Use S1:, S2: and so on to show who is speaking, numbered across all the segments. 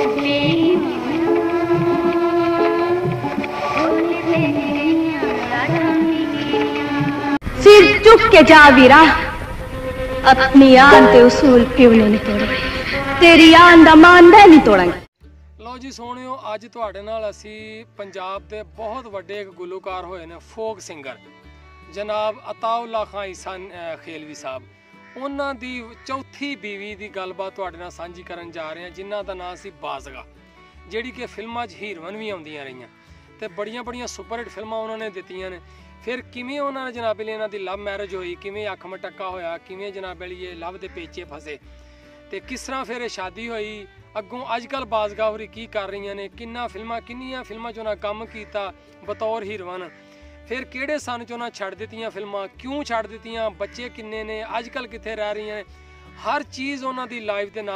S1: सिर चुक के जा वीरा, अपनी आन ते उसूल क्यों नहीं तोड़े, तेरी आन दा मान मैं नहीं तोड़ांगी।
S2: लो जी सोहणियो, अज तुहाडे नाल असी पंजाब दे बहुत वड्डे एक गुलूकार होए ने, फोक सिंगर जनाब अताउल्ला खां ईसा खेलवी साहब। उन्हां दी चौथी बीवी दी गलबात तुहाडे नाल सांझी करन जा रहे हैं, जिन्हां दा नाम सी बाज़गा, जिहड़ी कि फिल्मां च हीरोइन भी आउंदियां रहियां ते बड़ियां बड़ियां सुपरहिट फिल्मां उन्होंने दित्तियां ने। फिर किवें उन्होंने जनाब अली इन्हां दी लव मैरिज होई, किवें अख मटक्का होया, किवें जनाब अली ये लव दे पेचे फसे ते किस तरह फिर शादी होई, अगों अजकल बाज़गा होरी की कर रही ने, किन्नियां फिल्मां च उन्हें कम किया बतौर हीरोइन, फिर किहड़े सन च उन्हें छड्ड दित्तियां फिल्मां, क्यों छड्ड दित्तियां, बच्चे किन्ने ने, अजकल कित्थे रह रही हैं, हर चीज़ उन्हां दी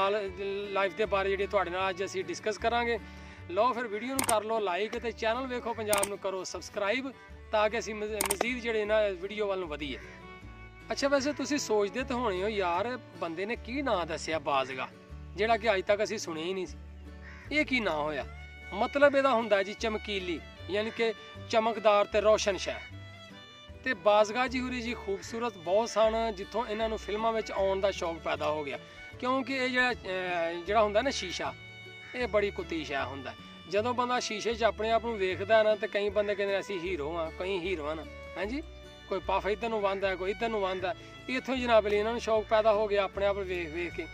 S2: लाइफ दे बारे जिहड़ी तुहाडे नाल अज असीं डिस्कस करांगे। लो फिर वीडियो नूं कर लो लाइक ते चैनल वेखो पंजाब नूं करो सबसक्राइब, ताकि असीं मजीद जिहड़े ना वीडियो वाल नूं वधीए। अच्छा वैसे तुसीं सोचदे तो होणे हो यार, बंदे ने की नाम दस्सिया बाज़गा, जिहड़ा कि अज तक असीं सुनिया ही नहीं सी, ये की नाम होया? मतलब इहदा हुंदा जी चमकीली, यानी कि चमकदार ते रोशन शह। ते बाज़गा जी हुरी जी खूबसूरत बहुत सन, जिथों इन्हां नूं फिल्मां विच आउण दा शौक पैदा हो गया, क्योंकि ये जिहड़ा हुंदा ना शीशा, ये बड़ी कुत्ती शह हुंदा। जदों बंदा शीशे च अपने आप नूं वेखदा ना, तो कई बंदे कहंदे असीं हीरो हाँ, कई हीरोइन हाँ जी, कोई पफ इधर नूं वांदा, कोई इधर नूं वांदा, इत्थों ही जनाब अली इन्हां नूं शौक पैदा हो गया अपने आप वेख वेख के।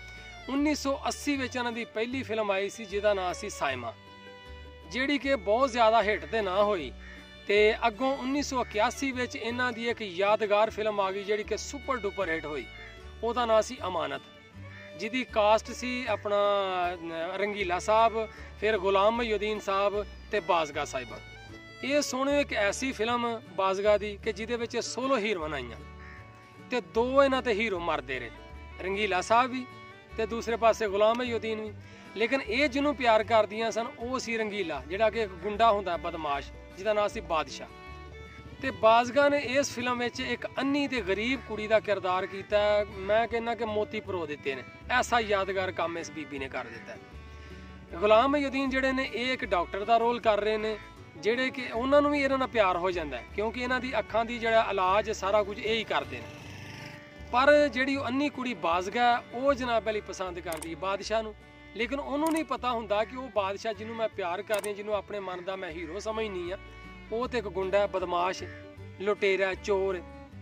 S2: 1980 विच इन्हां दी पहली फिल्म आई सी जिहदा नाम सी साइमा, जिहड़ी कि बहुत ज़्यादा हिट ते ना होई, ते अगों 1981 विच इन्हां दी एक यादगार फिल्म आ गई जिहड़ी कि सुपर डुपर हिट होई, ओहदा नाम सी अमानत, जिहदी कास्ट सी अपना रंगीला साहब, फिर गुलाम मोहिउद्दीन साहब ते बाज़गा साहिबा। ये सोहणे एक ऐसी फिल्म बाज़गा दी कि जिहदे विच सोलो हीरोइन आईयां ते दो इन्हां ते हीरो मरदे रहे, रंगीला साहब भी ते दूसरे पासे गुलाम मोहिउद्दीन भी। लेकिन ये जिन्हों प्यार करदियां सन वो सी रंगीला, जिहड़ा कि एक गुंडा हुंदा बदमाश, जिहदा नाम सी बादशाह। ते बाज़गा ने इस फिल्म में एक अन्नी ते गरीब कुड़ी का किरदार किया, मैं कहना कि मोती परो दिते ने, ऐसा यादगार काम इस बीबी ने कर दिता है। गुलाम मोहिउद्दीन जिहड़े ने एक डॉक्टर का रोल कर रहे हैं, जिहड़े कि उन्होंने भी इन्हां नाल प्यार हो जाता है, क्योंकि इन्हां दी अखां दी जिहड़ा इलाज सारा कुछ यही करते हैं। पर जिहड़ी अन्नी कुड़ी बाज़गा वो जनाब अली पसंद करती है बादशाह नूं, लेकिन उन्होंने नहीं पता हुंदा कि वो बादशाह जिन्हों मैं प्यार करदी, जिन्हों अपने मन का मैं हीरो समझनी हाँ, वो तो एक गुंडा है, बदमाश, लुटेरा, चोर।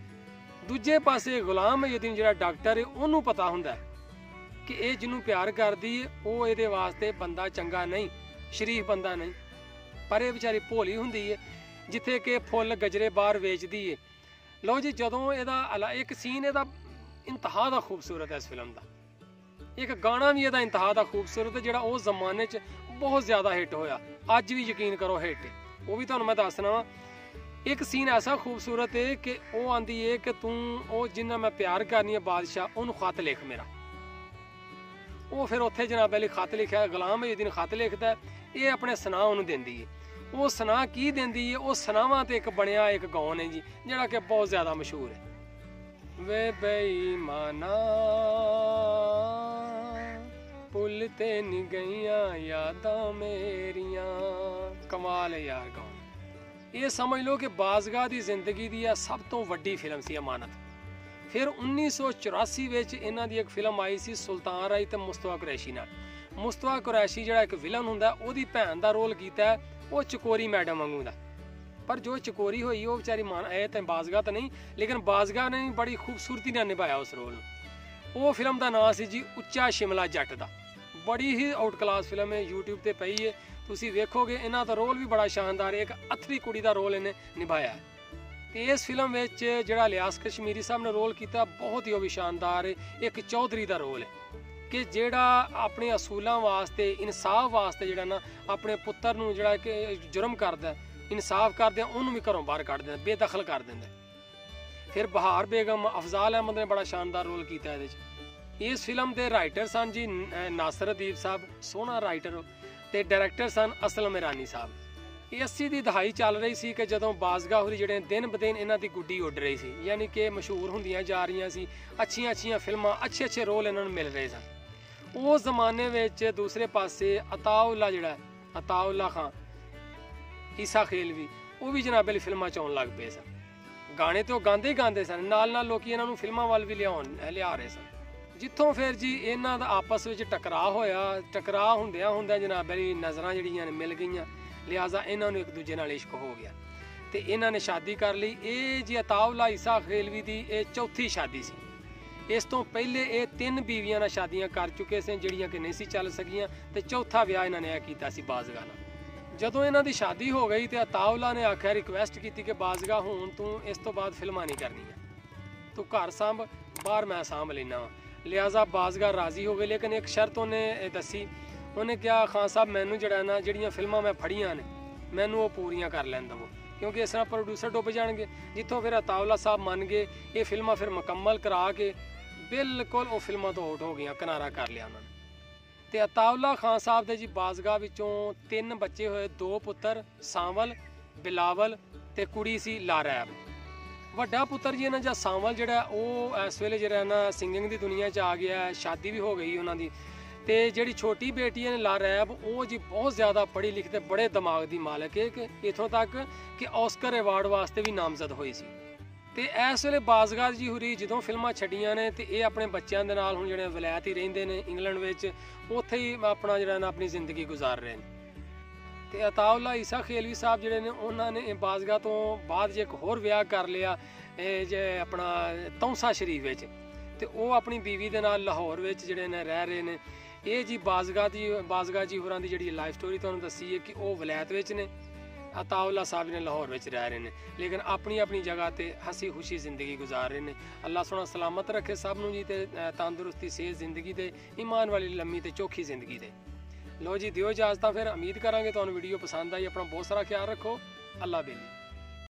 S2: दूजे पासे गुलाम मोहिउद्दीन जिहड़ा डॉक्टर है, उन्होंने पता हुंदा कि ये जिन्हों प्यार करदी है वो ये वास्ते बंदा चंगा नहीं, शरीफ बंदा नहीं, पर यह बेचारी भोली हुंदी है, जिथे कि फुल गजरे बाहर वेचदी है। लो जी, जदों इहदा एक सीन इहदा इंतहा दा खूबसूरत है इस फिल्म का, एक गाना भी इहदा इंतहा दा खूबसूरत है, जिहड़ा उस जमाने च बहुत ज़्यादा हिट होया, अज भी यकीन करो हिट है, वो भी तुहानूं मैं दसना वा। एक सीन ऐसा खूबसूरत है कि वो आंदी है कि तू वो जिन्ना मैं प्यार करनी है बादशाह, उन्होंने खत लिख मेरा। वो फिर उत्थे जनाब अली खत लिखा, गुलाम मोहिउद्दीन खत लिखता है, ये अपने सनाह उन्होंने देंदी है। वो सनाह की देंदी है, वो सनावां ते एक बनिया एक गाउन है जी, जिहड़ा कि बहुत ज़्यादा मशहूर है। वे बेईमाना पुल ते नहीं गईयां यादां मेरियां, कमाल है यार गाउन। ये समझ लो कि बाज़गा दी जिंदगी दी सब तो वड्डी फिल्म सी अमानत। फिर 1984 विच इन्हां दी एक फिल्म आई सी सुल्तान राय ते मुस्तफा कुरैशी नाल। मुस्तफा कुरैशी जिहड़ा एक विलन हुंदा, ओहदी भैन दा रोल कीता है, वो चकोरी मैडम वांगू दा, पर जो चकोरी हुई वो बेचारी मान आए तो बाज़गा तो नहीं, लेकिन बाज़गा ने बड़ी खूबसूरती ने निभाया उस रोल। वो फिल्म का नाम सी जी उच्चा शिमला जट दा, बड़ी ही आउट क्लास फिल्म है, यूट्यूब ते पई है, तुसी वेखोगे। इन्हां दा रोल भी बड़ा शानदार है, एक अथरी कुड़ी दा रोल इन्हें निभाया है। ते इस फिल्म में जिहड़ा लियास कश्मीरी साहब ने रोल किया बहुत ही वो भी शानदार है, एक चौधरी दा रोल है कि जिहड़ा अपने असूलों वास्ते, इंसाफ वास्ते जिहड़ा ना अपने पुत्तर नूं जिहड़ा कि जुर्म करदा, इंसाफ करदे उन्होंने भी घरों बाहर कढ़ देंदा, बेदखल कर देंदा। फिर बहार बेगम, अफजाल अहमद ने बड़ा शानदार रोल किया है। इस फिल्म के राइटर सन जी नासिर अदीब साहब, सोहना राइटर, ते डायरैक्टर सन असलम ईरानी साहब। 80 की दहाई चल रही सी कि जदों बाज़गा होरी जिहड़े दिन ब दिन इन्हां दी गुड्डी उड़ रही सी, यानी कि मशहूर हुंदियां जा रही सी, अच्छियां अच्छियां फिल्मां, अच्छे अच्छे रोल इन्हां नूं मिल रहे सन। उस जमाने विच दूसरे पासे अताउल्ला जिहड़ा अताउल्ला खां ईसा खेलवी वो भी जनाब अली फिल्मां च आउण लग पे सन। गाने तो गांदे ही गांदे सन, नाल नाल लोकी इन्हां नूं फिल्मां वल भी लिया रहे सन। जिथों फिर जी इन्हां दा आपस विच टकराव होया, टकराव हुंदियां हुंदियां जनाब अली नज़रां जिहड़ियां ने मिल गईयां, लिहाजा इन्हां नूं एक दूजे नाल इश्क हो गया ते इन्हां ने शादी कर ली। ये जी अताउल्ला ईसा खेलवी दी ये चौथी शादी सी। इस तो पहले ये 3 बीवियां नाल शादियां कर चुके सन जिहड़ियां कि नहीं सी चल सकियां ते चौथा विआह इन्हां ने कीता सी बाज़गा नाल। जदों इन्हां दी शादी हो गई तो अताउल्ला ने आख्या, रिक्वेस्ट की कि बाज़गा हुण तू इस तो बाद फिल्मां नहीं करनियां, तू घर सांभ, बाहर मैं सांभ लेना वा। लिहाजा बाज़गा राजी हो गए, लेकिन एक शर्त उन्हें दसी, उन्हें कहा खान साहब मैनू जड़ा ना जिहड़ियां फिल्मां मैं फड़ियां ने मैनू वो पूरियां कर लैन दवो, क्योंकि इस तरह प्रोड्यूसर डुब जाएंगे। जितों फिर अताउल्ला साहब मन गए, ये फिल्मां फिर मुकम्मल करा के बिल्कुल वो फिल्मां तो आउट हो गई, किनारा कर लिया उन्होंने। तो अताउल्ला खान साहब के जी बाज़गा विचों 3 बच्चे होए, 2 पुत्र सांवल, बिलावल ते कुड़ी सी लारैब। वड्डा पुत्र जी इन्हां दा सांवल जिहड़ा वो इस वेले जिहड़ा ना सिंगिंग दी दुनिया च आ गया है, शादी भी हो गई उन्हां दी। ते जिहड़ी छोटी बेटी है लारैब वो जी बहुत ज़्यादा पढ़ी लिखी ते बड़े दिमाग दी मालक है कि इत्थों तक कि ऑस्कर अवार्ड वास्ते भी नामजद होई सी। ते इस वेले बाज़गा जी हुरी जदों फिल्मां छड्डियां ने ते ये अपने बच्चों के नाल हुण जिहड़े वलैत ही रहिंदे ने इंग्लैंड विच, उत्थे ही अपना जिहड़ा ना अपनी ज़िंदगी गुजार रहे हैं। ते अताउल्ला ईसा खेलवी साहब जिहड़े ने उन्होंने बाज़गा तो बाद जे एक होर विआह कर लिया जे अपना तौंसा शरीफ विच, ते वो अपनी बीवी दे नाल लाहौर विच जिहड़े ने रह रहे ने। ये जी बाज़गा जी होरां दी जिहड़ी लाइफ स्टोरी तुहानूं दस्सी है कि वो वलैत विच ने, अताउल्ला साहब ने लाहौर विच रह रहे हैं, लेकिन अपनी अपनी जगह ते हसी खुशी जिंदगी गुजार रहे हैं। अल्लाह सोहना सलामत रखे सब नूं जी, ते तंदुरुस्ती सेहत जिंदगी ते ईमान वाली लम्मी ते चौखी जिंदगी दे। लो जी दिओ इजाजत, फिर उम्मीद करांगे तुहानूं वीडियो पसंद आई। अपना बहुत सारा ख्याल रखो। अल्लाह बेली।